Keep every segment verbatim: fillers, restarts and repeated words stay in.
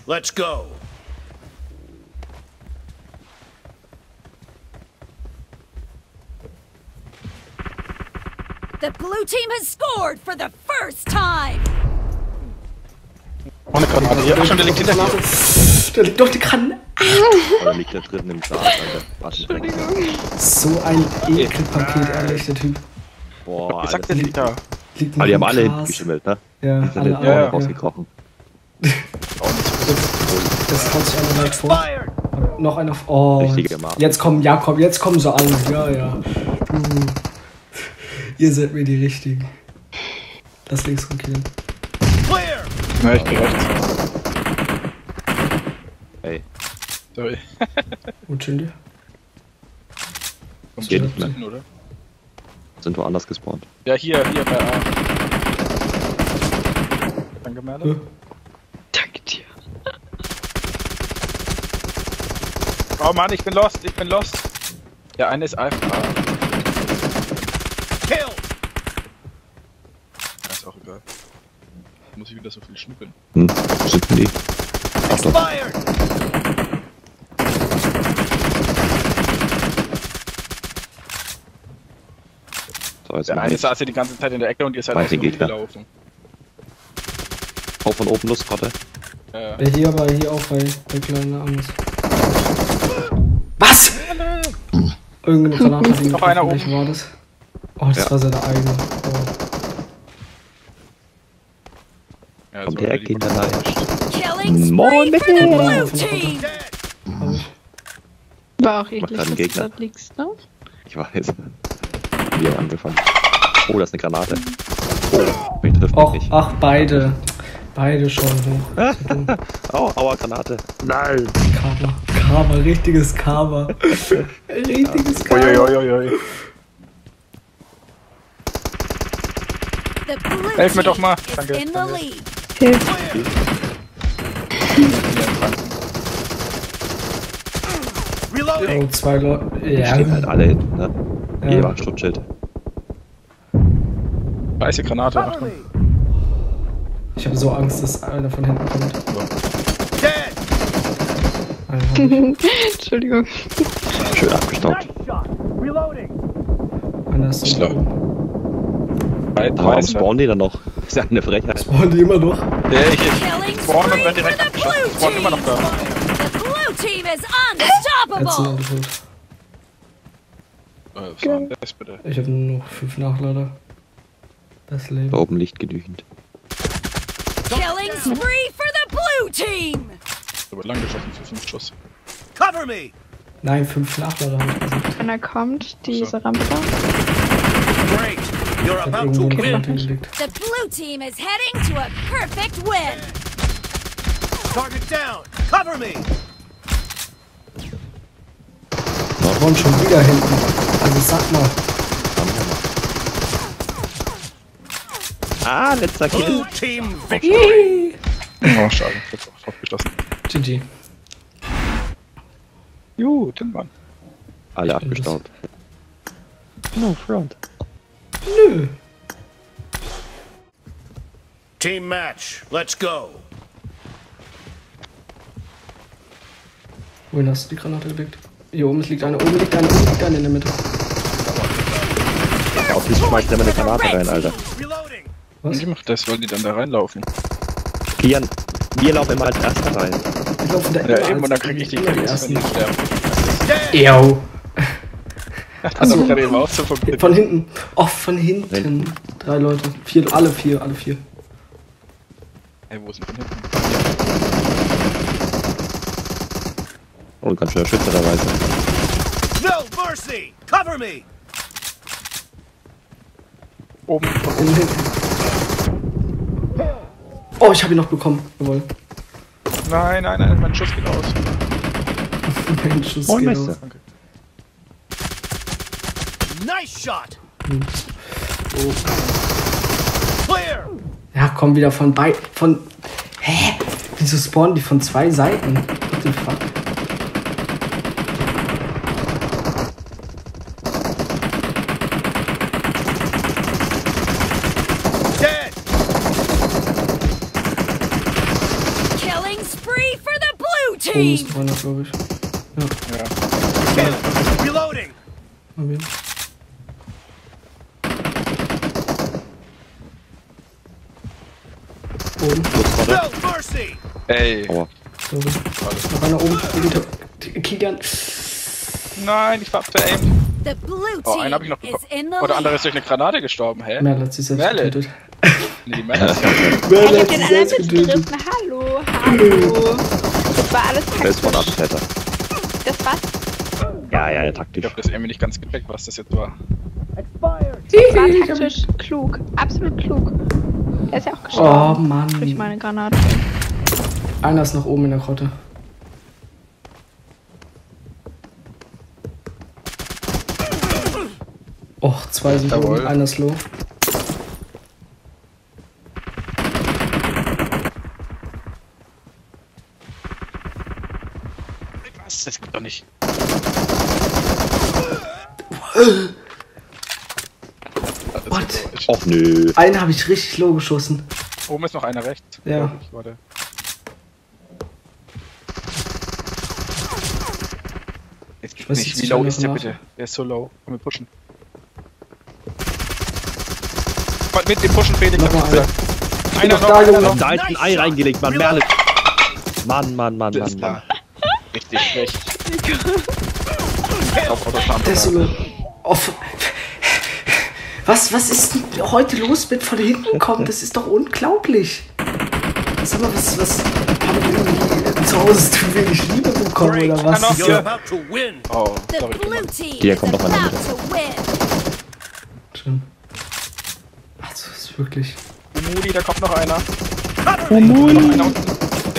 let's go. The blue team has scored for the first time. Oh, eine Granate. Ja, schon, der liegt hinter dir. Da liegt doch die Granate. Oh, da liegt da drin im Sarg, Alter. Entschuldigung. So ein Ekelpaket, ehrlich, der Typ. Boah, ich sag, der liegt da. Liegt aber die haben im alle Gras. hinten geschimmelt, ne? Ja, die sind alle, alle, alle, alle ja. rausgekrochen. Das haut sich einer weit vor. Noch einer. Oh, Richtige Marke. jetzt kommen, ja, komm, jetzt kommen sie alle. Ja, ja. Uh. Ihr seid mir die Richtigen. Das links rumkillen. Na, ich geh rechts. Ey. Sorry. Wo chillen die? Das geht nicht mehr. Hinten, oder? Sind woanders gespawnt. Ja, hier, hier bei A. Danke, Merle. Hm? Danke dir. Oh Mann, ich bin lost, ich bin lost. Der eine ist einfach A. Kill. Ja, ist auch egal. Muss ich wieder so viel schnippeln. Hm, sitzen die? Ach doch. Expired. So, jetzt Der mach eine ich. saß hier die ganze Zeit in der Ecke und ihr seid Weiß auf den den Gegner. gelaufen. Auch von oben Lustgrotte. Ja. Ja, hier, aber hier auch bei, bei kleiner Angst. Was? Irgendeine Granate hat ihn Noch einer getroffen. Welche war das? Oh, das Ja. war seine eigene. Oh. Ja, Kommt so her, die Kinderlein. Killing Moin, spree for the Mittel. blue team. Hab ich. War auch Macht eklig, grad dass einen du Gegner. dort liegst, ne? Ich weiß. Wir haben angefangen. Oh, das ist eine Granate. Oh, mich trifft mich Och, nicht. ach, beide. Beide schon hoch. Oh, aua, Granate. Nein. Karma. Karma, richtiges Karma. Richtiges Karma. Uiuiuiui. The blue Helf mir doch mal. team is Danke, in the danke. lead. Hilf. Reloading. Oh, zwei Leute. Die Ja. stehen halt alle hinten, ne? Ja. Jeder hat Schutzschild. Weiße Granate. Achtung. Ich habe so Angst, dass einer von hinten kommt. Dead. Einen hab ich. Entschuldigung. Schön abgestaubt. Shot. Reloading. Einer ist Ich so. glaub. Bei Warum drei spawnen die dann noch? Das ist ja eine Frechheit. Spawnen die immer noch? Ja, ich, ich Killing spawn und spree werd for direkt the abgeschossen. blue Spawn immer noch team. da. The blue team is Jetzt sind unstoppable. alle tot. Äh, was war denn das bitte? Ich habe nur noch fünf Nachlader. Das Leben. Da oben Licht gedüchend. Killing spree for the blue team. Aber lang geschossen für fünf Schuss. Cover me. Nein, fünf Nachlader habe ich gesagt. Wenn er kommt, diese Rampe. Great. You're Ich habe about to irgendwo eine win. Granate gelegt. The blue team is heading to a perfect win. Target down. Cover me. Da kommt schon wieder hinten. Also sag mal. Ah, letzter Kill. Blue team victory. Oh, schade. Ich hab's auch aufgeschlossen. G G. Juhu, Tinmann. Alle Ich bin abgestaubt. No front. Nö. Team match. Let's go. Wohin hast du die Granate gelegt? Hier oben liegt eine, oben liegt eine, oben liegt eine in der Mitte. Auf die schmeißt immer eine Granate rein, Alter. Reloading. Was? Ich mach das, weil die dann da reinlaufen. Kian, wir laufen immer als Erster rein. Die laufen da Ja, immer eben, als- und dann krieg ich die immer die Kills, wenn ersten. die sterben. Dead. Ew. Das hab ich gerade eben auch so verbinden. Von hinten. Oh, von hinten. Drei Leute. Vier, alle vier, alle vier. Ey, wo ist denn von hinten? Oh, ganz schöner Schütze dabei sein. No mercy. Cover me. Oben. Oben hinten. Oh, ich habe ihn noch bekommen. Jawohl. Nein, nein, nein, mein Schuss geht aus. Mein Schuss Moin, geht Meister. aus. Danke. Nice shot. Oh. Clear. Ja, komm wieder von bei... von... Hä? Wieso spawnen die von zwei Seiten? What the fuck? Dead. Killing spree Oben ist team! noch einer, glaube ich. Ja. Kill. Reloading. Mal wen? Oben. No mercy. Ey. Aua. Sorry. Noch einer oben. Hinter. Kilian. Nein, ich war abgeaimt. The blue Oh, einen hab ich team noch is bekommen. in the Oh, der andere lead. ist durch eine Granate gestorben, hä? Merle hat sich selbst Merle. getötet. Nee, die Männer. Ich Merle hab hat den sich anderen selbst getötet. mitgerissen. Hallo, hallo. Das war alles Der ist von taktisch. Attentäter. Das war's. Ja, ja, ja, Ich taktisch. hab das irgendwie nicht ganz gecheckt, was das jetzt war. Expired. Das war taktisch klug. Absolut klug. Er ist ja auch Oh gestorben. Mann. Durch meine Granate. Einer ist noch oben in der Grotte. Och, zwei sind Jawohl. oben, einer ist low. Was? Das gibt doch nicht. What? Och nö. Einen habe ich richtig low geschossen. Oben ist noch einer rechts. Ja. glaub ich. Warte. Jetzt gibt weiß nicht, jetzt wie nicht low alle ist der nach. bitte? Der ist so low. Können wir pushen? Mit dem Pushen Felix. Noch mal hab ich einer. gesagt. Einer noch noch, da, einer Junge. noch. Da ist ein Ei reingelegt, Mann. Merle. Mann, Mann, Mann, Das Mann, war Mann. richtig schlecht. Auf Autofahren. Der ist so low. Oh, f- was, was ist denn heute los mit von hinten kommen? Das ist doch unglaublich. Sag mal, was, was haben wir irgendwie zu Hause zu wenig Liebe bekommen Great. oder was? Kann auch- You're Ja. about to win. Oh, The sorry. blue team Hier is kommt noch einer about mit. to win. Schön. Also, das ist wirklich. Umuli, da kommt noch einer. Cover me. Noch einer unten.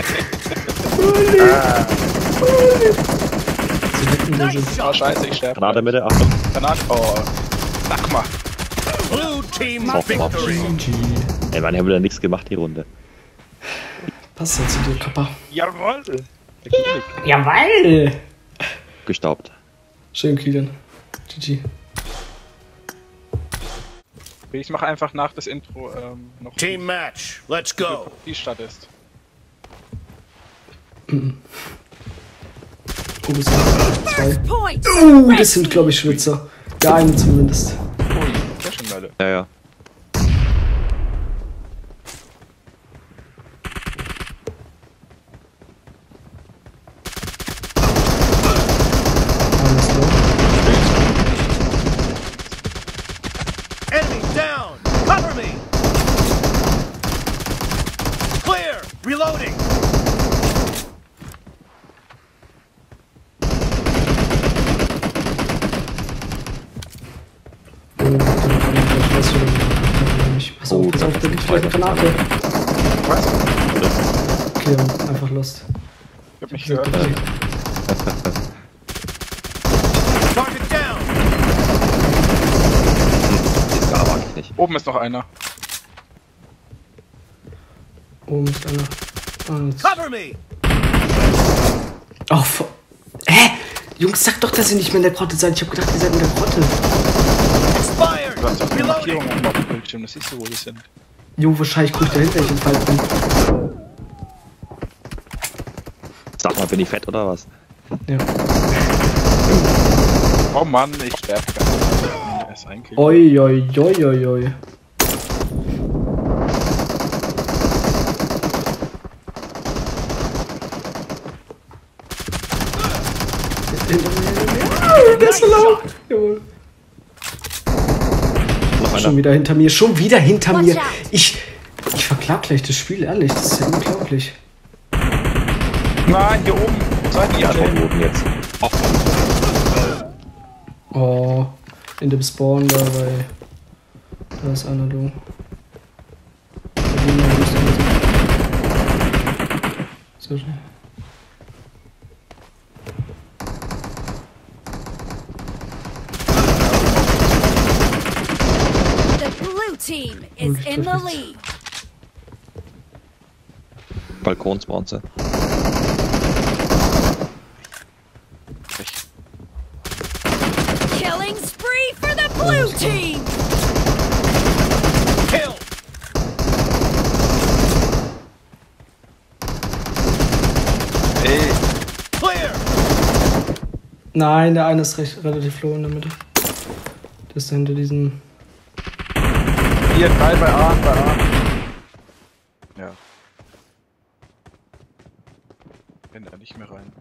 Sie wecken wir Nice sind. Oh, shot. scheiße, ich sterbe. Granate Mitte, Achtung. Granate. Oh. Na, guck mal. Blue team Auf, auf. victory. G G. Ey, Mann, ich hab wieder nichts gemacht, die Runde. Passt ja zu dir, Kappa. Jawohl. Jawoll! Gestaubt. Schön, Kilian. G G. Ich mache einfach nach das Intro ähm, noch Team match. Let's go. die Stadt ist. Oh, das sind zwei. Point. Uh, das sind, glaube ich, Schwitzer. Der eine zumindest. Ui, sehr schön, Leute. Ja, ja. Alles klar. Enemy down. Cover me. Clear. Reloading. Oh, der Granate, ich weiß schon. Pass auf, Oh, pass auf, da gibt vielleicht eine Granate. Was? Okay, einfach lost. Ich hab nicht gehört. Target down. Das war aber eigentlich nicht. Oben ist noch einer. Oben ist einer. Ah, jetzt. Cover me. Oh, fu- Hä? Jungs, sag doch, dass ihr nicht mehr in der Grotte seid. Ich hab gedacht, ihr seid in der Grotte. Expired. Du hast auch eine Reloading. Markierung auf dem Bildschirm, das siehst du, wo die sind. Jo, wahrscheinlich guckt dahinter, ich im Fall bin. Sag mal, bin ich fett oder was? Ja. Oh Mann, ich sterbe ganz. Er ist ein Kill. Oi, oi, oi, oi, oi. Hinter mir, hinter mir. Ah, der ist so laut. Jawohl. Noch einer. Schon wieder hinter mir, schon wieder hinter Watch mir. out. Ich, ich verklag gleich das Spiel, ehrlich. Das ist ja unglaublich. Nein, hier oben. Seid ihr Ja, alle? schon oben jetzt. Och, Oh, in dem Spawn da bei. Da ist einer, du. Da gehen wir nicht hin. Sehr schön. The blue team is in the lead. Balkonsmonster. Killing spree for the blue team. Kill. Ey, Nein, der eine ist recht, relativ low in der Mitte. Der ist da hinter diesem... Hier, drei bei A, bei A. Ja. Wenn da nicht mehr rein.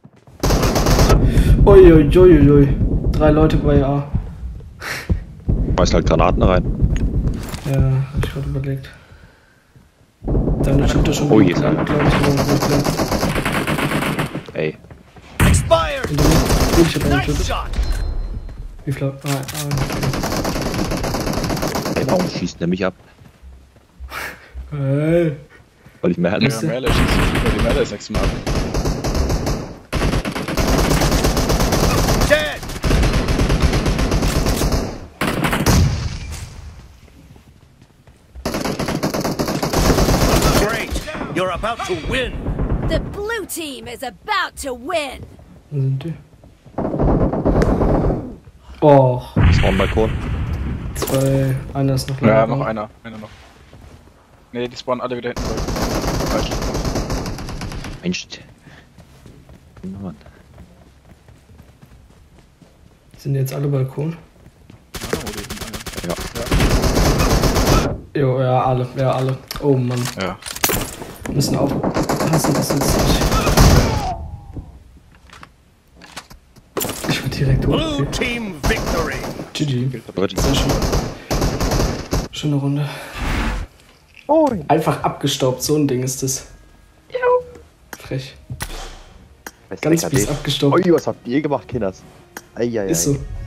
Uiuiuiui. Drei Leute bei A. Schmeißt halt Granaten rein. Ja, hab ich gerade überlegt. Deine Schulter schon Oh, wieder hier ist einer. glaube ich, wo wir bleiben. Ey. Expired! In der Mitte. Gut, ich hab einen Nice Schulter. shot! Wie viel? Ah, ah, Ey, warum schießt der mich ab? okay. Hey. Weil ich mehr Ja, hatte. Merle schießt über die Merle sechsmal. Dead! Great! You're about to win! The blue team is about to win. Wo sind die? Oh, Das war ein Balkon. zwei. Einer ist noch Ja, leer. noch einer. Einer noch. Ne, die spawnen alle wieder hinten zurück. Falsch. Mensch. Mann. Sind jetzt alle Balkon? Ah, wo die hinten alle. Ja. Jo, ja, alle. Ja, alle. Oh Mann. Ja. Wir müssen aufpassen, dass jetzt nicht. Ich werd direkt hoch. Blue team victory! G G. Leute, Sehr schön. Schöne Runde. Einfach abgestaubt, so ein Ding ist das. Frech. Ganz fies abgestaubt. Ui, was habt ihr gemacht, Kinders? Eieiei. Ist so.